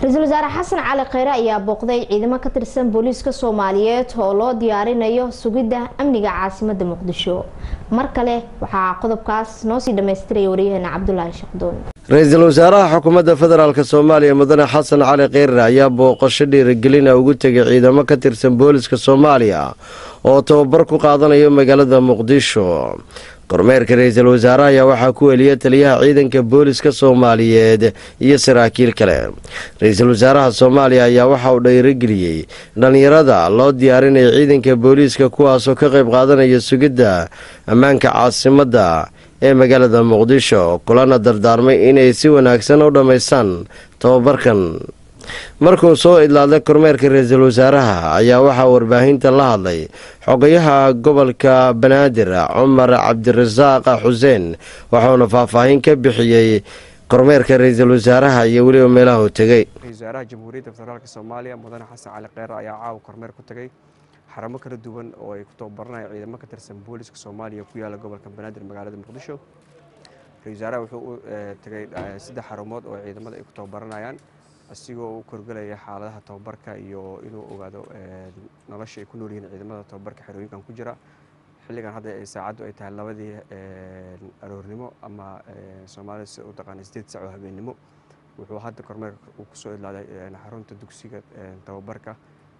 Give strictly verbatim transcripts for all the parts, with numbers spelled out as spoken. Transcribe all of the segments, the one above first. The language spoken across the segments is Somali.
Ra'iisul Wasaare Xasan Cali Khayre ayaa booqday ciidamo ka tirsan booliiska Soomaaliyeed oo loo diyaarinayo sugidda amniga caasimadda Muqdisho. Mar kale waxaa qodobkaas noo sii dhameystiray wariyahana Cabdullaahi Shaqdoon. Ra'iisul Wasaaraha Xukuumadda Federaalka Soomaaliya Mudane Xasan Cali Khayre ayaa booqasho dhiirigelin ugu tagay ciidamo ka tirsan booliiska Soomaaliya oo tababar ku qaadanayo magaalada Muqdisho. kormeerka ra'iisul wasaaraha ayaa waxaa ku weliyay taliyaha ciidanka booliiska Soomaaliyeed iyo saraakiil kale. Ra'iisul wasaaraha Soomaaliya ayaa waxa uu dhiirigeliyay dhalinyarada loo diyaarinayo ciidanka booliiska kuwaas oo ka qayb qaadanaya sugidda ammaanka caasimadda ee magaalada Muqdisho, kulana dardaarmay inay si wanaagsan u dhameystaan tababarkan. markuu soo idlaaday kormeerka ra'iisul wasaaraha ayaa waxaa warbaahinta la hadlay xogayaha gobolka Banaadir Cumar Cabdirasaaq Xuseen waxaana faahfaahin ka bixiyay kormeerka ra'iisul wasaaraha iyo waliba meelaha uu tagay. ra'iisul wasaaraha Jamhuuriyadda Federaalka Soomaaliya Mudane Xasan Cali Khayre ayaa caaw kormeer ku tagay xaramo kala duwan oo ay ku tababaranayaan ciidamo ka tirsan booliiska Soomaaliya ku yaala gobolka Banaadir magaalada Muqdisho. ra'iisul wasaaraha wuxuu u tagay saddex xarumood oo ciidamada ay ku tababaranayaan asigoo u korgalaya xaaladaha tababarka iyo inuu ogaado nolosha ay ku nool yihiin ciidamada tababarka xerooyinkan ku jira. xilligan hadda ay saacadu ay tahay labadii aroornimo ama Soomaaliya si u taqaan sideed saac oo habeenimo. wuxuu hadda kormeerka uu ku soo idlaaday xarunta dugsiga tababarka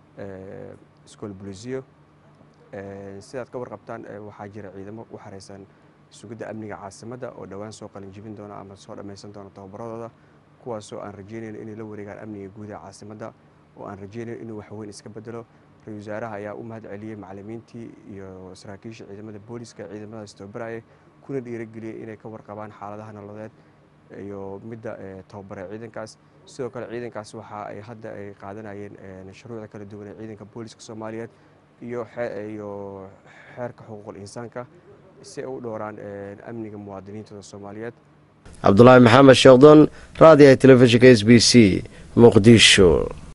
School Booliisyo. sidaad ka warqabtaan waxaa jira ciidamo u xareysan sugidda amniga caasimadda oo dhawaan soo qalin jibin doona ama soo dhameysan doona tababaradooda, kuwaasoo aan rajeynayno inay la wareegaan amniga guud ee caasimadda oo aan rajeynayno inuu wax weyn iska bedelo. ra'iisul wasaaraha ayaa u mahad celiyay macallimiintii iyo saraakiisha ciidamada booliiska ciidamadaas tababaraya kuna dhiirigeliyay inay ka warqabaan xaaladaha nololeed iyo midda tababaraya ciidankaas. sidoo kale ciidankaas waxa ay hadda ay qaadanayeen shuruucda kala duwan ee ciidanka booliiska Soomaaliyeed iyo iyo xeerka xuquuqul insaanka si ay u dhowraan amniga muwaadiniinta Soomaaliyeed. Cabdullaahi Maxamed Shaqdoon, raadiyaha telefishinka S B C, Muqdisho.